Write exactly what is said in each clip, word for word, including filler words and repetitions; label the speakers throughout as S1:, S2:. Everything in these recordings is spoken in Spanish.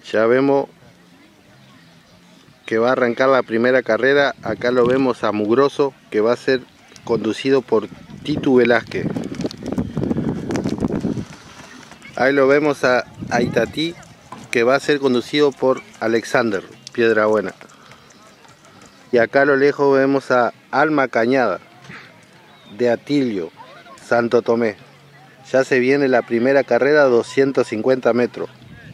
S1: Ya vemos que va a arrancar la primera carrera. Acá lo vemos a Mugroso, que va a ser conducido por Titu Velázquez. Ahí lo vemos a, a Itatí, que va a ser conducido por Alexander Piedrabuena. Y acá a lo lejos vemos a Alma Cañada, de Atilio, Santo Tomé. Ya se viene la primera carrera, doscientos cincuenta metros.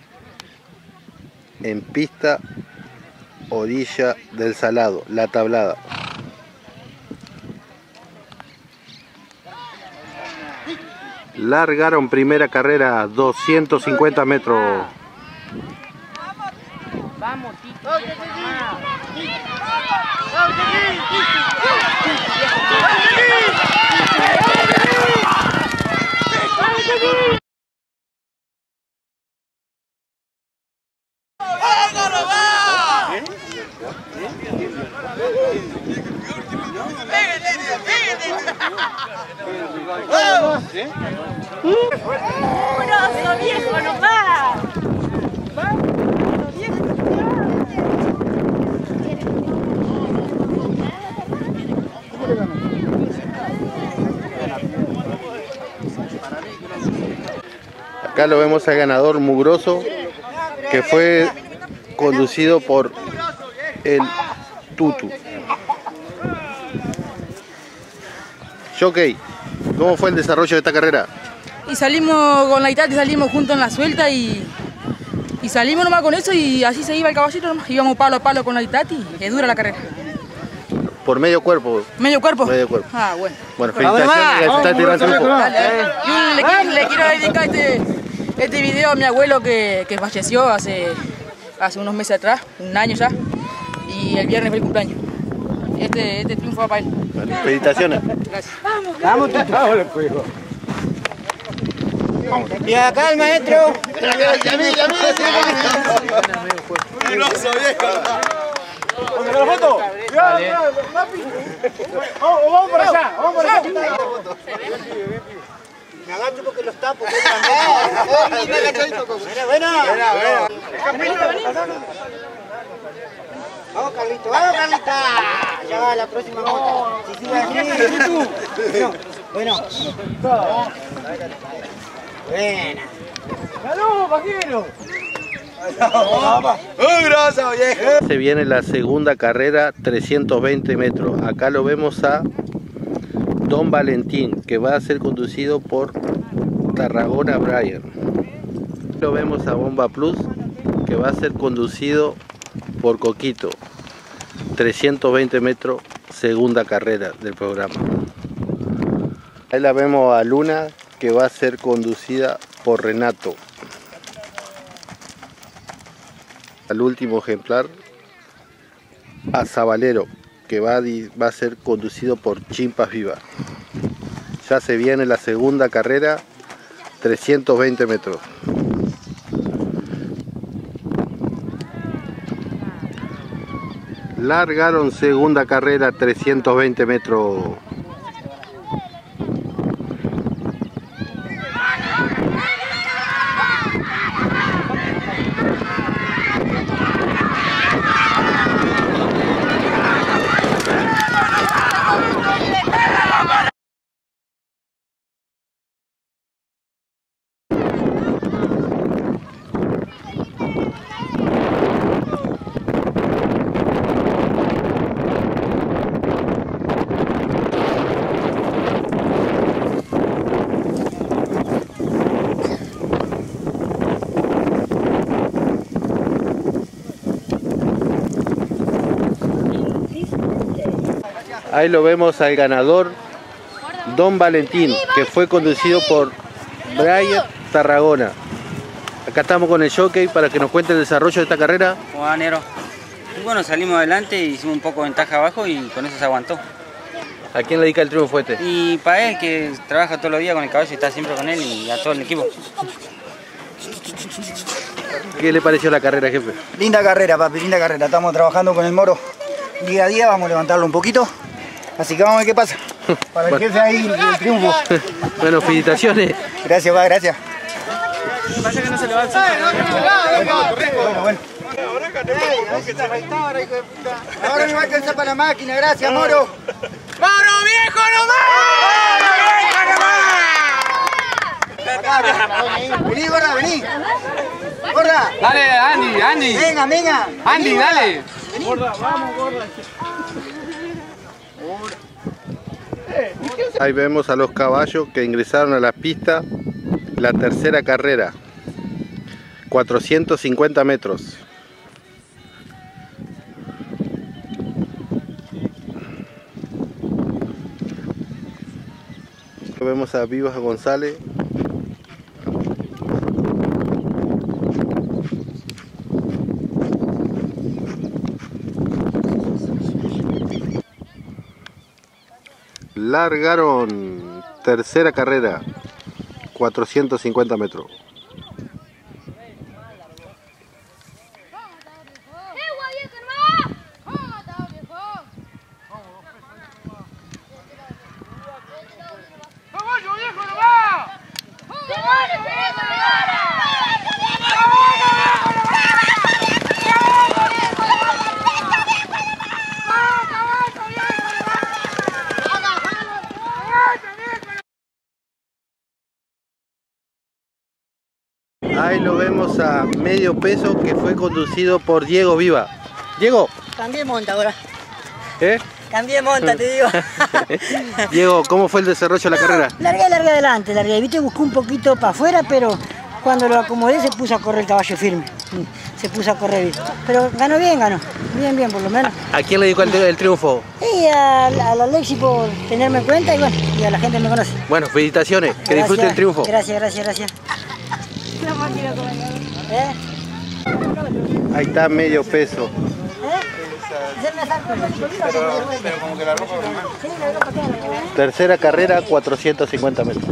S1: En pista, orilla del Salado, La Tablada. Largaron primera carrera, doscientos cincuenta metros.
S2: Vamos, Tito. ¡Mugroso, viejo, nomás!
S1: Acá lo vemos al ganador Mugroso, que fue conducido por el Tutu. Jockey, ¿cómo fue el desarrollo de esta carrera?
S3: Y salimos con la Itatí, salimos juntos en la suelta y, y salimos nomás con eso y así se iba el caballito nomás. Íbamos palo a palo con la Itatí, es dura la carrera.
S1: Por medio cuerpo.
S3: ¿Medio cuerpo?
S1: Medio cuerpo.
S3: Ah, bueno.
S1: Bueno, felicitaciones.
S3: Vamos,
S1: Está tirando el grupo.
S3: Dale, dale. Y le, quiero- le quiero dedicar este, este video a mi abuelo que, que falleció hace, hace unos meses atrás, un año ya, y el viernes fue el cumpleaños. Este, este triunfo va para él.
S1: Vale, felicitaciones.
S3: Gracias.
S4: Vamos, Tutu. Y acá el maestro.
S5: Mugroso, viejo.
S4: ¿Dónde la foto? Vamos por allá, vamos por allá. Me agacho porque los tapo. Buena, buena. Vamos, Carlito, vamos, Carlita. Ya va la próxima nota. Si sigue así, bueno. Bueno. Buena. ¡Salud, vaquero!
S5: Mugroso, viejo.
S1: Se viene la segunda carrera, trescientos veinte metros. Acá lo vemos a Don Valentín, que va a ser conducido por Tarragona Brian. Lo vemos a Bomba Plus, que va a ser conducido por Coquito. trescientos veinte metros, segunda carrera del programa. Ahí la vemos a Luna, que va a ser conducida por Renato. Al último ejemplar, a Zabalero, que va a, va a ser conducido por Chimpas Viva. Ya se viene la segunda carrera, trescientos veinte metros. Largaron segunda carrera, trescientos veinte metros. Ahí lo vemos al ganador, Don Valentín, que fue conducido por Brian Tarragona. Acá estamos con el jockey para que nos cuente el desarrollo de esta carrera.
S6: ¿Cómo va, Nero? Y bueno, salimos adelante, hicimos un poco de ventaja abajo y con eso se aguantó.
S1: ¿A quién le dedica el triunfo este?
S6: Y para él, que trabaja todos los días con el caballo y está siempre con él, y a todo el equipo.
S1: ¿Qué le pareció la carrera, jefe?
S4: Linda carrera, papi, linda carrera. Estamos trabajando con el Moro día a día, vamos a levantarlo un poquito. Así que vamos a ver qué pasa. Para el jefe ahí, el triunfo.
S1: Bueno, felicitaciones.
S4: Gracias, va, gracias.
S3: Pasa que no se le va el
S4: bueno. Ahora me va a alcanzar para la máquina, gracias, Moro.
S5: ¡Moro viejo nomás!
S4: Acá, vení, gorda, vení. Gorda.
S5: Dale, Andy, Andy.
S4: Venga, venga.
S5: Andy,
S4: vení,
S5: dale.
S4: Vení. Gorda, vamos, gorda.
S1: Ahí vemos a los caballos que ingresaron a la pista, la tercera carrera, cuatrocientos cincuenta metros. Vemos a Vivas González. Largaron tercera carrera, cuatrocientos cincuenta metros. Ahí lo vemos a medio peso, que fue conducido por Diego Viva. Diego.
S7: Cambié monta ahora.
S1: ¿Eh?
S7: Cambié monta, te digo.
S1: Diego, ¿cómo fue el desarrollo de la
S7: no,
S1: carrera?
S7: Largué, largué adelante, largué. Viste, busqué un poquito para afuera, pero cuando lo acomodé se puso a correr el caballo firme. Se puso a correr bien. Pero ganó bien, ganó. Bien, bien, por lo menos.
S1: ¿A quién le dedicó el, el triunfo?
S7: Y a, a la Alexi por tenerme en cuenta y bueno, y a la gente me conoce.
S1: Bueno, felicitaciones. Que
S7: Gracias,
S1: disfrute el triunfo.
S7: Gracias, gracias, gracias. ¿Eh?
S1: Ahí está medio peso.
S4: Pero como que la ropa...
S1: Tercera carrera, cuatrocientos cincuenta metros.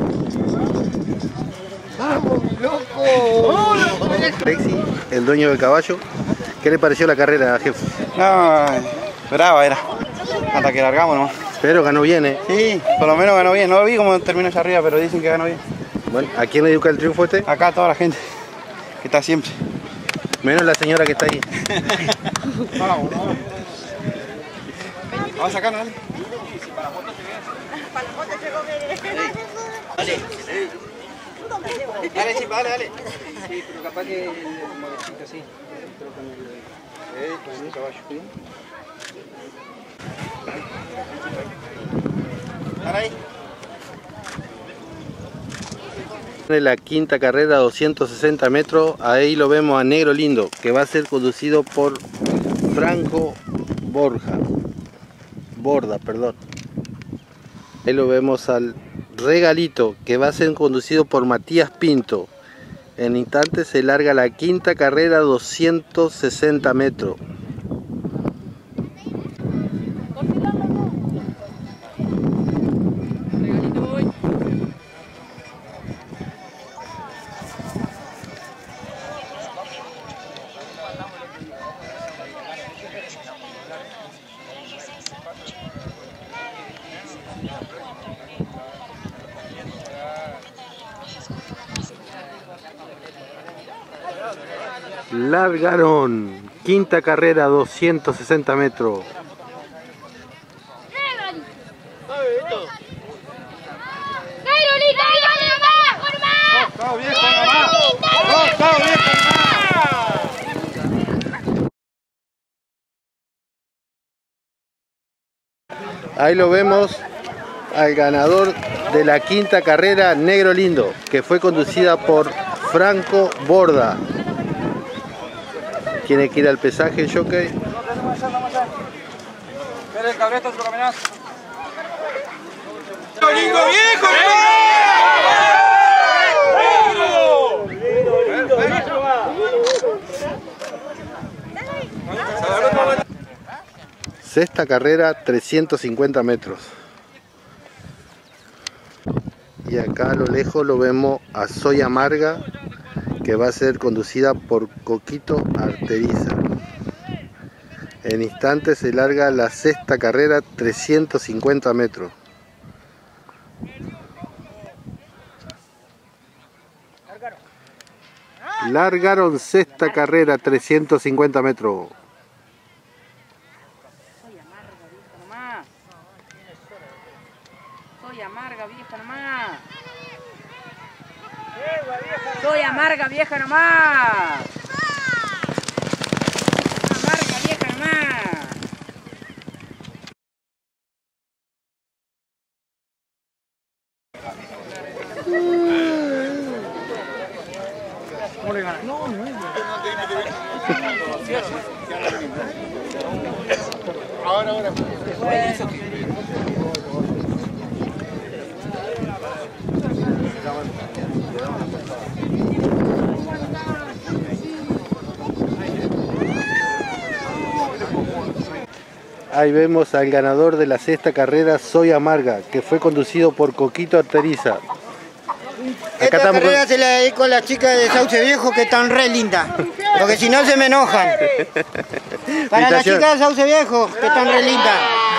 S1: Alexi, el dueño del caballo. ¿Qué le pareció la carrera, jefe?
S8: No, brava era. Hasta que largamos nomás.
S1: Pero ganó bien, ¿eh?
S8: Sí, por lo menos ganó bien. No vi cómo terminó allá arriba, pero dicen que ganó bien.
S1: Bueno, ¿a quién le dedica el triunfo este?
S8: Acá a toda la gente que está siempre.
S1: Menos la señora que está ahí.
S8: Vamos, vamos. Vamos a sacarnos, dale. Dale. Dale, sí, dale, dale. Sí, pero capaz que el modecito así. Eh, con el caballo, ¿sí? ¿Están ahí?
S1: De la quinta carrera, doscientos sesenta metros, ahí lo vemos a Negro Lindo, que va a ser conducido por Franco Borja, Borda, perdón. Ahí lo vemos al Regalito, que va a ser conducido por Matías Pinto. En instantes se larga la quinta carrera, doscientos sesenta metros. Largaron quinta carrera, doscientos sesenta metros. Ahí lo vemos al ganador de la quinta carrera, Negro Lindo, que fue conducida por Franco Borda. Tiene que ir al pesaje, el jockey.
S8: Espera el cabreto, otro caminazo.
S5: ¡Lindo viejo!
S1: Sexta carrera, trescientos cincuenta metros. Y acá a lo lejos lo vemos a Soy Amarga, que va a ser conducida por Coquito Arteriza. En instantes se larga la sexta carrera, trescientos cincuenta metros. Largaron sexta carrera, trescientos cincuenta metros.
S3: Soy amarga, vieja nomás. Soy amarga, vieja nomás. Amarga, vieja nomás. ¿Cómo le ganas? No, no, no. Ahora, ahora.
S1: Ahí vemos al ganador de la sexta carrera, Soy Amarga, que fue conducido por Coquito Arteriza.
S4: Esta carrera con... se la dedico a las chicas de Sauce Viejo que están re lindas, porque si no se me enojan. Para las chicas de Sauce Viejo que están re lindas.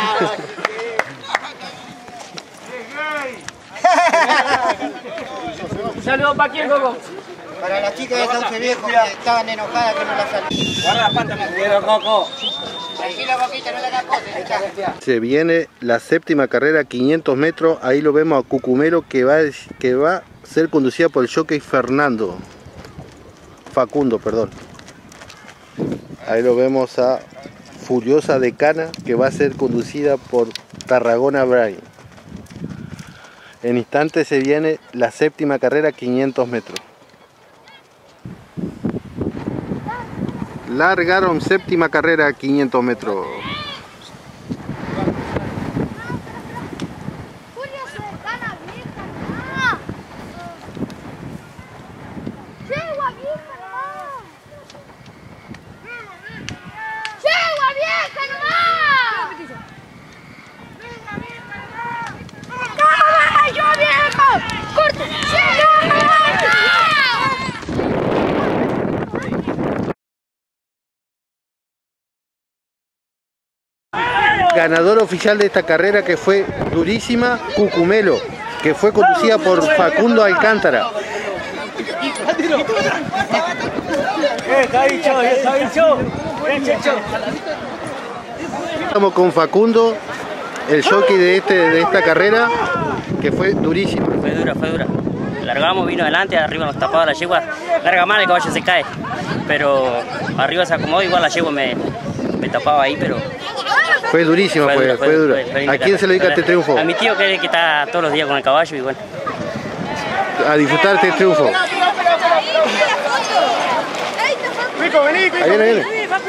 S3: Un saludo para quién, Coco.
S4: Para las chicas de Sauce Viejo que estaban enojadas que no las salí.
S6: Guarda la pata, me cuido, Coco.
S4: Tranquilo, Coquito, no le hagas cosas.
S1: Se viene la séptima carrera, quinientos metros. Ahí lo vemos a Cucumelo, que va, que va a ser conducida por el jockey Fernando. Facundo, perdón. Ahí lo vemos a Furiosa de Cana, que va a ser conducida por Tarragona Brian. En instantes se viene la séptima carrera, quinientos metros. Largaron séptima carrera, quinientos metros. Ganador oficial de esta carrera, que fue durísima, Cucumelo, que fue conducida por Facundo Alcántara. Estamos con Facundo, el jockey de, este, de esta carrera, que fue durísima.
S9: Fue dura, fue dura. Largamos, vino adelante, arriba nos tapaba la yegua. Larga mal, el caballo se cae. Pero arriba se acomodó, igual la yegua me, me tapaba ahí, pero...
S1: Fue durísima, fue, fue, fue dura. Fue, fue ¿A quién se le dedica este triunfo?
S9: A mi tío, que, que está todos los días con el caballo y bueno.
S1: A disfrutar este triunfo. Ahí viene, viene.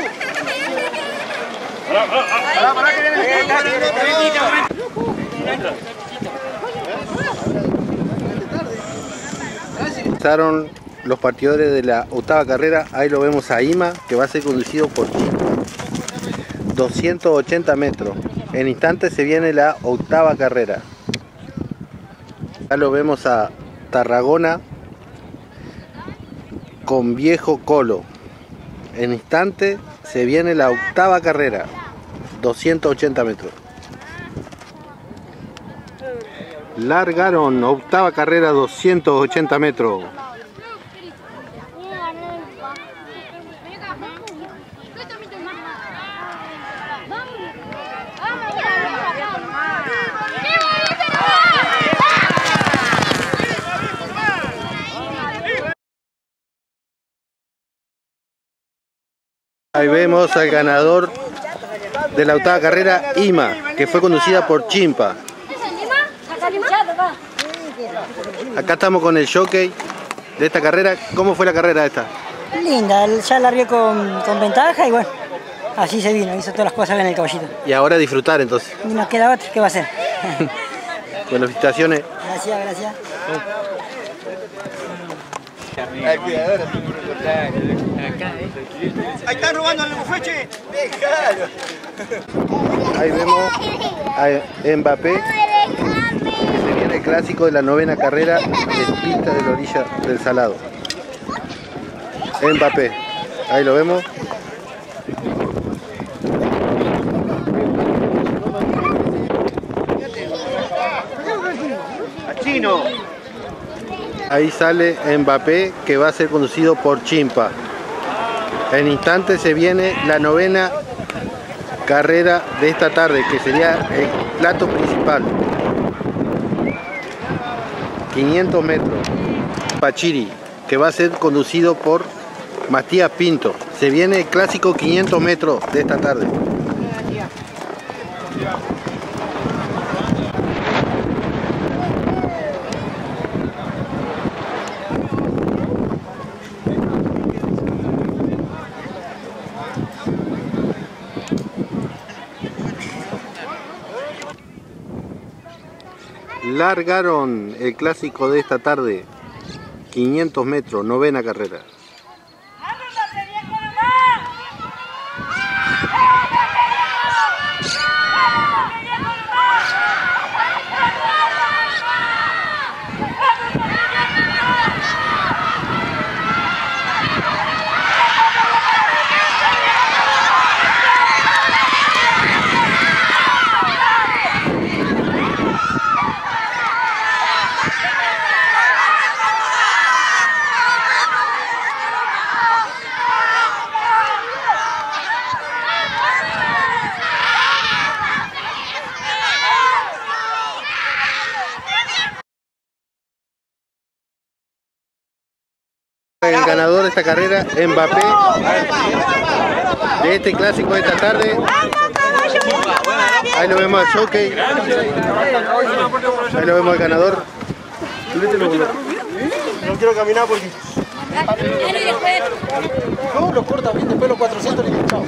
S1: Empezaron los partidores de la octava carrera. Ahí lo vemos a Ima, que va a ser conducido por Chico. doscientos ochenta metros. En instantes se viene la octava carrera. Acá lo vemos a Tarragona con Viejo Colo. En instante se viene la octava carrera, doscientos ochenta metros. Largaron octava carrera, doscientos ochenta metros. Ahí vemos al ganador de la octava carrera, Ima, que fue conducida por Chimpa. Acá estamos con el jockey de esta carrera. ¿Cómo fue la carrera esta?
S7: Linda, ya largué con, con ventaja y bueno, así se vino, hizo todas las cosas bien el caballito.
S1: Y ahora disfrutar entonces.
S7: Y nos queda otro, ¿qué va a hacer?
S1: Bueno, felicitaciones.
S7: Gracias, gracias.
S5: Ahí están robando el bufeche.
S1: Ahí vemos a Mbappé, que se viene el clásico de la novena carrera en pista de la orilla del Salado. Mbappé, ahí lo vemos.
S5: A Chino.
S1: Ahí sale Mbappé, que va a ser conducido por Chimpa. En instantes se viene la novena carrera de esta tarde, que sería el plato principal. quinientos metros. Pachiri, que va a ser conducido por Matías Pinto. Se viene el clásico quinientos metros de esta tarde. Largaron el clásico de esta tarde, quinientos metros, novena carrera. El ganador de esta carrera, Mbappé, de este clásico de esta tarde. Ahí lo vemos al jockey. Ahí lo vemos al ganador.
S5: No quiero caminar porque... No, lo corta bien, después los cuatrocientos le digo chao.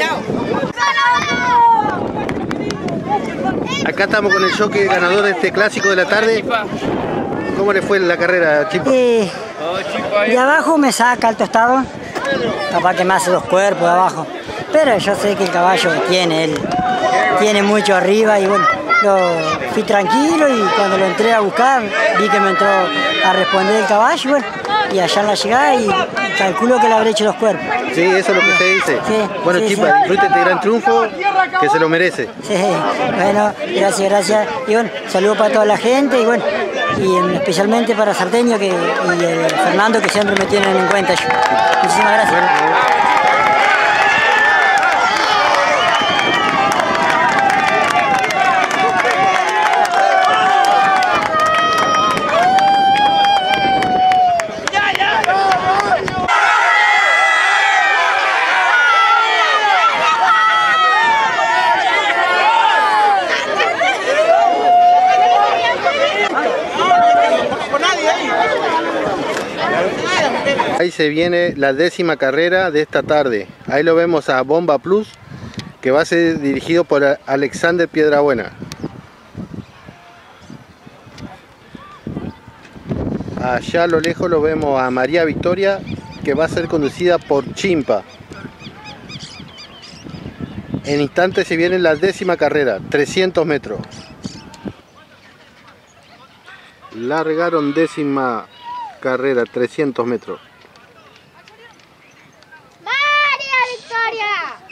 S1: Acá estamos con el jockey ganador de este clásico de la tarde. ¿Cómo le fue la carrera, Chipa?
S7: Eh, de abajo me saca el tostado, capaz que me hace dos cuerpos de abajo, pero yo sé que el caballo tiene, él tiene mucho arriba y bueno, lo fui tranquilo y cuando lo entré a buscar vi que me entró a responder el caballo y bueno, y allá en la llegada y calculo que le habré hecho dos cuerpos.
S1: Sí, eso es lo que usted dice.
S7: Sí,
S1: bueno,
S7: sí,
S1: Chipa,
S7: sí.
S1: disfrute este gran triunfo que se lo merece.
S7: Sí, bueno, gracias, gracias. Y bueno, saludos para toda la gente y bueno, y especialmente para Sarteño que, y el Fernando que siempre me tienen en cuenta. Muchísimas gracias.
S1: Bueno. Ahí se viene la décima carrera de esta tarde. Ahí lo vemos a Bomba Plus, que va a ser dirigido por Alexander Piedrabuena. Allá a lo lejos lo vemos a María Victoria, que va a ser conducida por Chimpa. En instantes se viene la décima carrera, trescientos metros. Largaron décima carrera, trescientos metros.
S2: ¡María Victoria!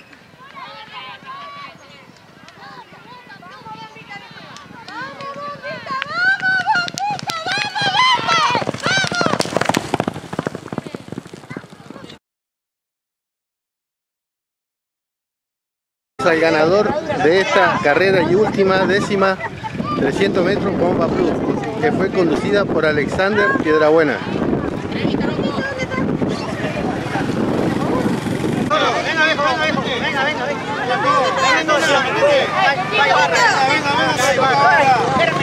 S1: Al ganador de esta carrera y última décima, trescientos metros, Bomba Plus, que fue conducida por Alexander Piedrabuena.
S5: Venga, viejo, venga, viejo. Venga, venga, venga. Venga, venga, venga.